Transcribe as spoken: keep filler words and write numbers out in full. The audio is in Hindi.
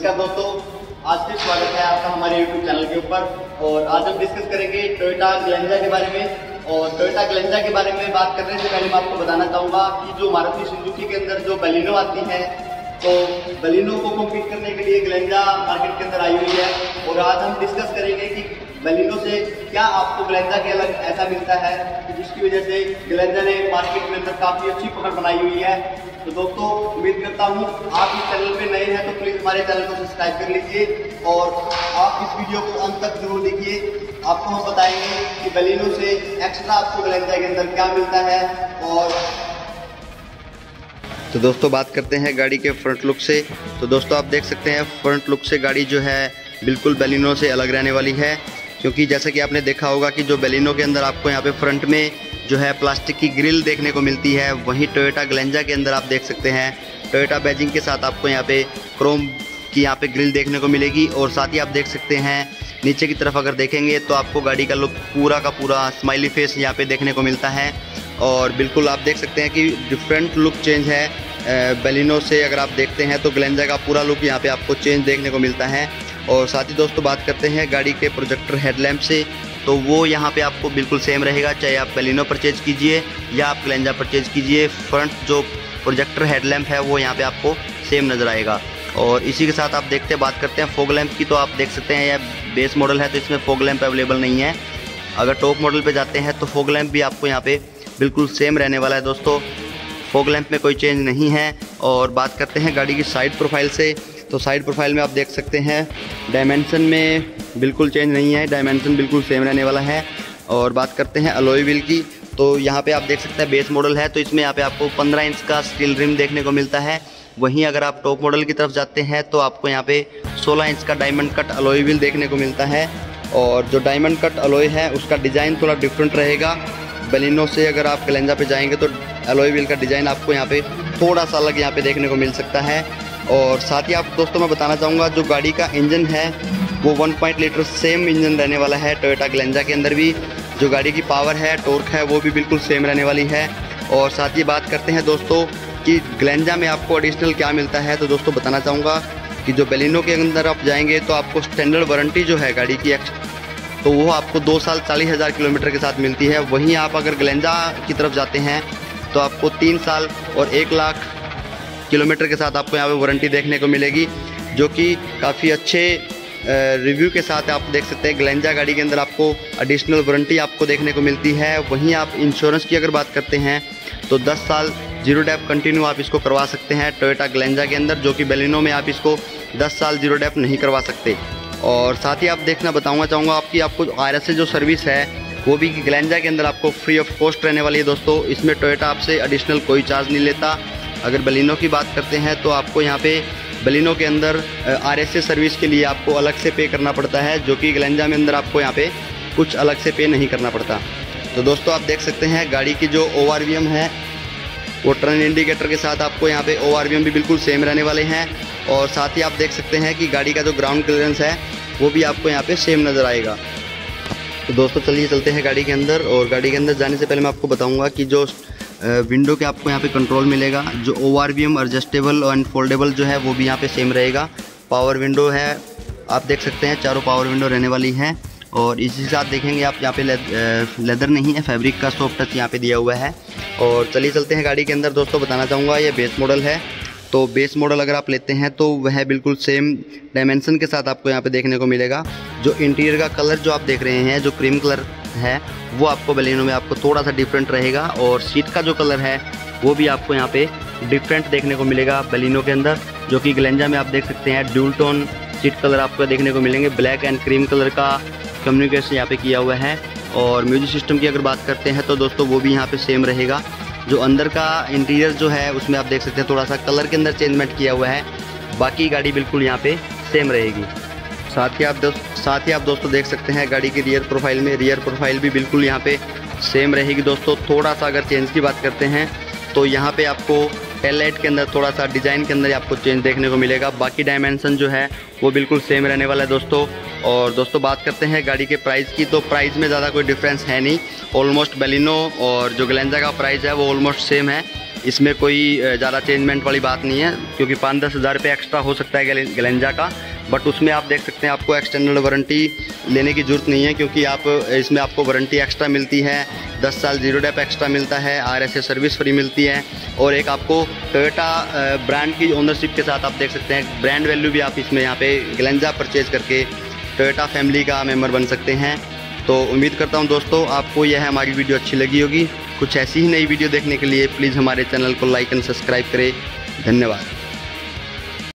नमस्कार दोस्तों, आज फिर स्वागत है आपका हमारे यूट्यूब चैनल के ऊपर। और आज हम डिस्कस करेंगे टोयोटा ग्लेंजा के बारे में। और टोयोटा ग्लेंजा के बारे में बात करने से पहले मैं आपको बताना चाहूँगा कि जो मारुति सुजुकी के अंदर जो बलिनो आती है, तो बलिनो को कम्पीट करने के लिए ग्लेंजा मार्केट के अंदर आई हुई है। और आज हम डिस्कस करेंगे कि बलिनो से क्या आपको ग्लेंजा के अलग ऐसा मिलता है कि जिसकी वजह से ग्लेंजा ने मार्केट में अंदर काफ़ी अच्छी पकड़ बनाई हुई है। तो दोस्तों, उम्मीद करता हूँ आप इस चैनल पे नए हैं तो प्लीज़ हमारे चैनल को सब्सक्राइब कर लीजिए और आप इस वीडियो को अंत तक जरूर देखिए। आपको हम बताएंगे कि बलिनो से एक्स्ट्रा आपको ग्लेंजा के अंदर क्या मिलता है। और तो दोस्तों, बात करते हैं गाड़ी के फ्रंट लुक से। तो दोस्तों, आप देख सकते हैं फ्रंट लुक से गाड़ी जो है बिल्कुल बलिनो से अलग रहने वाली है, क्योंकि जैसा कि आपने देखा होगा कि जो बलिनो के अंदर आपको यहाँ पे फ्रंट में जो है प्लास्टिक की ग्रिल देखने को मिलती है, वहीं टोयोटा ग्लेंजा के अंदर आप देख सकते हैं टोयोटा बैजिंग के साथ आपको यहाँ पे क्रोम की यहाँ पे ग्रिल देखने को मिलेगी। और साथ ही आप देख सकते हैं नीचे की तरफ अगर देखेंगे तो आपको गाड़ी का लुक पूरा का पूरा स्माइली फेस यहाँ पे देखने को मिलता है। और बिल्कुल आप देख सकते हैं कि डिफरेंट लुक चेंज है बलिनो से। अगर आप देखते हैं तो ग्लेंजा का पूरा लुक यहाँ पे आपको चेंज देखने को मिलता है। और साथ ही दोस्तों, बात करते हैं गाड़ी के प्रोजेक्टर हेडलैम्प से, तो वो यहाँ पे आपको बिल्कुल सेम रहेगा, चाहे आप बलिनो परचेज कीजिए या आप ग्लेंजा परचेज कीजिए। फ्रंट जो प्रोजेक्टर हेडलैम्प है वो यहाँ पे आपको सेम नज़र आएगा। और इसी के साथ आप देखते हैं बात करते हैं फॉग लैंप की, तो आप देख सकते हैं यह बेस मॉडल है तो इसमें फॉग लैंप अवेलेबल नहीं है। अगर टॉप मॉडल पे जाते हैं तो फॉग लैंप भी आपको यहाँ पे बिल्कुल सेम रहने वाला है दोस्तों, फॉग लैंप में कोई चेंज नहीं है। और बात करते हैं गाड़ी की साइड प्रोफाइल से, तो साइड प्रोफाइल में आप देख सकते हैं डायमेंशन में बिल्कुल चेंज नहीं है, डायमेंशन बिल्कुल सेम रहने वाला है। और बात करते हैं अलॉय व्हील की, तो यहाँ पे आप देख सकते हैं बेस मॉडल है तो इसमें यहाँ पे आपको पंद्रह इंच का स्टील रिम देखने को मिलता है। वहीं अगर आप टॉप मॉडल की तरफ जाते हैं तो आपको यहाँ पे सोलह इंच का डायमंड कट अलॉय व्हील देखने को मिलता है। और जो डायमंड कट अलॉय है उसका डिज़ाइन थोड़ा डिफरेंट रहेगा बलिनो से। अगर आप ग्लेंजा पे जाएंगे तो अलॉय व्हील का डिज़ाइन आपको यहाँ पे थोड़ा सा अलग यहाँ पे देखने को मिल सकता है। और साथ ही आप दोस्तों मैं बताना चाहूँगा जो गाड़ी का इंजन है वो one point litre same engine रहने वाला है टोयोटा ग्लेंजा के अंदर भी। जो गाड़ी की पावर है, टॉर्क है, वो भी बिल्कुल सेम रहने वाली है। और साथ ही बात करते हैं दोस्तों कि ग्लेंजा में आपको एडिशनल क्या मिलता है, तो दोस्तों बताना चाहूँगा कि जो बलिनो के अंदर आप जाएंगे तो आपको स्टैंडर्ड वारंटी जो है गाड़ी की तो वो आपको दो साल चालीस हज़ार किलोमीटर के साथ मिलती है। वहीं आप अगर ग्लेंजा की तरफ जाते हैं तो आपको तीन साल और एक लाख किलोमीटर के साथ आपको यहाँ पे वारंटी देखने को मिलेगी, जो कि काफ़ी अच्छे रिव्यू के साथ आप देख सकते हैं ग्लेंजा गाड़ी के अंदर आपको एडिशनल वारंटी आपको देखने को मिलती है। वहीं आप इंश्योरेंस की अगर बात करते हैं तो दस साल जीरो डेप कंटिन्यू आप इसको करवा सकते हैं टोयोटा ग्लेंजा के अंदर, जो कि बलिनो में आप इसको दस साल जीरो डेप नहीं करवा सकते। और साथ ही आप देखना बताऊँगा चाहूँगा आपकी आपको आर एस ए जो सर्विस है वो भी ग्लेंजा के अंदर आपको फ्री ऑफ कॉस्ट रहने वाली है दोस्तों। इसमें टोयोटा आपसे एडिशनल कोई चार्ज नहीं लेता। अगर बलिनो की बात करते हैं तो आपको यहाँ पे बलिनो के अंदर आर एस ए सर्विस के लिए आपको अलग से पे करना पड़ता है, जो कि ग्लेंजा में अंदर आपको यहाँ पे कुछ अलग से पे नहीं करना पड़ता। तो दोस्तों, आप देख सकते हैं गाड़ी की जो ओ आर वी एम है वो टर्न इंडिकेटर के साथ आपको यहाँ पे ओ आर वी एम भी बिल्कुल सेम रहने वाले हैं। और साथ ही आप देख सकते हैं कि गाड़ी का जो ग्राउंड क्लियरेंस है वो भी आपको यहाँ पे सेम नज़र आएगा। तो दोस्तों, चलिए चलते हैं गाड़ी के अंदर। और गाड़ी के अंदर जाने से पहले मैं आपको बताऊँगा कि जो विंडो के आपको यहाँ पे कंट्रोल मिलेगा, जो O R V M adjustable and foldable जो है वो भी यहाँ पे सेम रहेगा। पावर विंडो है, आप देख सकते हैं चारों पावर विंडो रहने वाली हैं। और इसी के साथ देखेंगे आप यहाँ पे ले, लेदर नहीं है, फैब्रिक का सॉफ्ट टच यहाँ पे दिया हुआ है। और चलिए चलते हैं गाड़ी के अंदर। दोस्तों बताना चाहूँगा ये बेस मॉडल है, तो बेस मॉडल अगर आप लेते हैं तो वह बिल्कुल सेम डायमेंशन के साथ आपको यहाँ पे देखने को मिलेगा। जो इंटीरियर का कलर जो आप देख रहे हैं, जो क्रीम कलर है, वो आपको बलिनो में आपको थोड़ा सा डिफरेंट रहेगा। और सीट का जो कलर है वो भी आपको यहाँ पे डिफरेंट देखने को मिलेगा बलिनो के अंदर, जो कि ग्लेंजा में आप देख सकते हैं ड्यूल टोन सीट कलर आपको देखने को मिलेंगे। ब्लैक एंड क्रीम कलर का कम्युनिकेशन यहाँ पे किया हुआ है। और म्यूजिक सिस्टम की अगर बात करते हैं तो दोस्तों वो भी यहाँ पे सेम रहेगा। जो अंदर का इंटीरियर जो है उसमें आप देख सकते हैं थोड़ा सा कलर के अंदर चेंजमेंट किया हुआ है, बाकी गाड़ी बिल्कुल यहाँ पे सेम रहेगी। साथ ही आप दोस्त साथ ही आप दोस्तों देख सकते हैं गाड़ी की रियर प्रोफाइल में रियर प्रोफाइल भी बिल्कुल यहाँ पे सेम रहेगी दोस्तों। थोड़ा सा अगर चेंज की बात करते हैं तो यहाँ पे आपको टेल लाइट के अंदर थोड़ा सा डिज़ाइन के अंदर आपको चेंज देखने को मिलेगा, बाकी डायमेंशन जो है वो बिल्कुल सेम रहने वाला है दोस्तों। और दोस्तों बात करते हैं गाड़ी के प्राइस की, तो प्राइस में ज़्यादा कोई डिफरेंस है नहीं, ऑलमोस्ट बलिनो और जो ग्लेंजा का प्राइस है वो ऑलमोस्ट सेम है। इसमें कोई ज़्यादा चेंजमेंट वाली बात नहीं है, क्योंकि पाँच दस हज़ार रुपये एक्स्ट्रा हो सकता है ग्लेंजा का, बट उसमें आप देख सकते हैं आपको एक्सटर्नल वारंटी लेने की ज़रूरत नहीं है, क्योंकि आप इसमें आपको वारंटी एक्स्ट्रा मिलती है, दस साल जीरो डेप एक्स्ट्रा मिलता है, आरएसए सर्विस फ्री मिलती है, और एक आपको टोयोटा ब्रांड की ओनरशिप के साथ आप देख सकते हैं ब्रांड वैल्यू भी आप इसमें यहाँ पे ग्लेंजा परचेज़ करके टोयोटा फैमिली का मेंबर बन सकते हैं। तो उम्मीद करता हूँ दोस्तों आपको यह हमारी वीडियो अच्छी लगी होगी। कुछ ऐसी ही नई वीडियो देखने के लिए प्लीज़ हमारे चैनल को लाइक एंड सब्सक्राइब करें। धन्यवाद।